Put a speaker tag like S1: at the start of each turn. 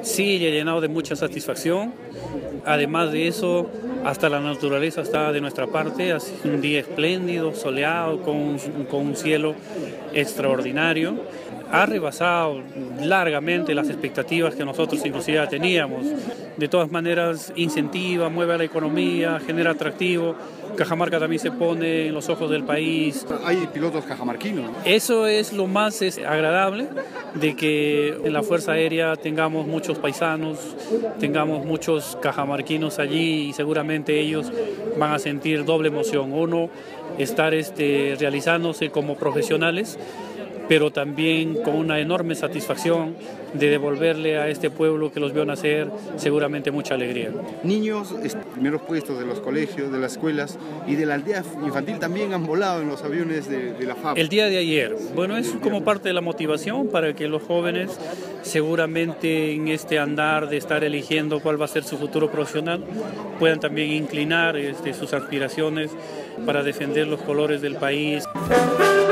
S1: Sí, le ha llenado de mucha satisfacción. Además de eso, hasta la naturaleza está de nuestra parte. Ha sido un día espléndido, soleado, con un cielo extraordinario. Ha rebasado largamente las expectativas que nosotros inclusive teníamos. De todas maneras, incentiva, mueve a la economía, genera atractivo. Cajamarca también se pone en los ojos del país.
S2: Hay pilotos cajamarquinos, ¿no?
S1: Eso es lo más agradable, de que en la Fuerza Aérea tengamos muchos paisanos, tengamos muchos cajamarquinos allí y seguramente ellos van a sentir doble emoción. Uno, estar realizándose como profesionales, pero también con una enorme satisfacción de devolverle a este pueblo que los vio nacer seguramente mucha alegría.
S2: Niños, primeros puestos de los colegios, de las escuelas y de la aldea infantil también han volado en los aviones de la FAB.
S1: El día de ayer, bueno, es como parte de la motivación para que los jóvenes seguramente en este andar de estar eligiendo cuál va a ser su futuro profesional puedan también inclinar sus aspiraciones para defender los colores del país.